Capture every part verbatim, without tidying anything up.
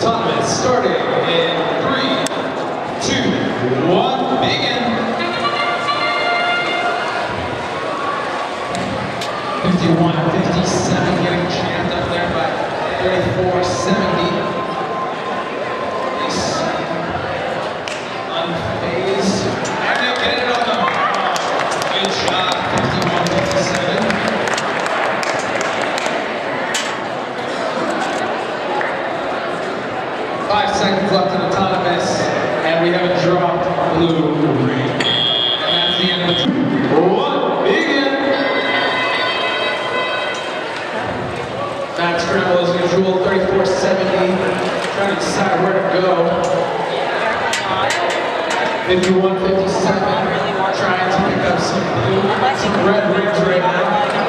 autonomous, starting in three, two, one, begin. fifty-one fifty-seven getting jammed up there by thirty-four seventy. Nice. Unfazed. And they get it on the ground. Good job, fifty-one fifty-seven. Five seconds left in autonomous, and we have a dropped blue ring. And that's the end of the two. One, begin. Max scramble as usual, thirty-four seventy. Trying to decide where to go. fifty-one fifty-seven. Trying to pick up some blue, some red rings right now.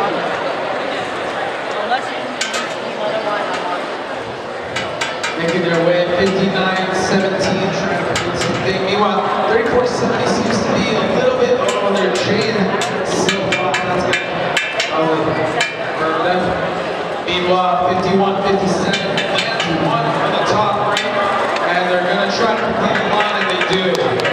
Making their way at fifty-nine seventeen, trying to put something. Meanwhile, thirty-four seventy seems to be a little bit on their chain. Still that's going to probably burn them. Meanwhile, fifty-one fifty-seven lands one on the top ring, and they're going to try to complete the line, and they do.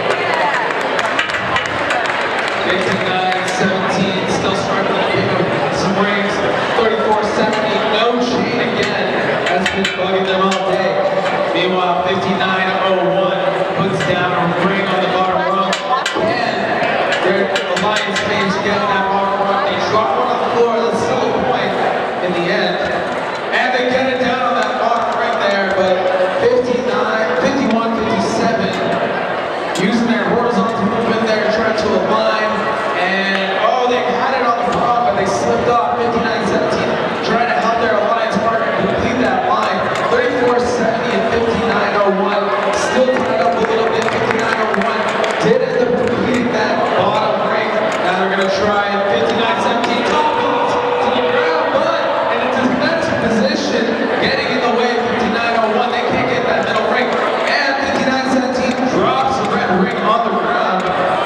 fifty-nine seventeen, still struggling to pick up some rings. thirty-four seventy, no chain again. That's been bugging them all day. Meanwhile, fifty-nine oh one puts down a ring on the bottom rung. And their alliance mates get that bottom rung. They drop one on the floor. That's still a point in the end. And they get it down on that bottom ring there. But fifty-nine, fifty-one fifty-seven using their horizontal movement there, trying to align. And oh, they had it on the front, but they slipped off. fifty-nine seventeen trying to help their alliance partner complete that line. thirty-four seventy and fifty-nine oh one still tied up a little bit. fifty-nine oh one did end up completing that bottom ring. Now they're going to try fifty-nine seventeen top beat to the ground, but in a defensive position, getting in the way of fifty-nine oh one. They can't get that middle ring. And fifty-nine seventeen drops the red ring on the ground.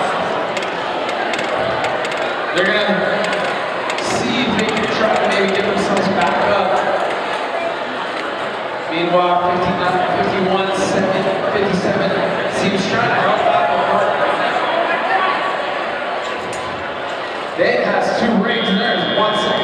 They're going to see if they can try to maybe get themselves back up. Meanwhile, fifty-nine, fifty-one, fifty-seven seems trying to help out the park. They has two rings, and there's one second.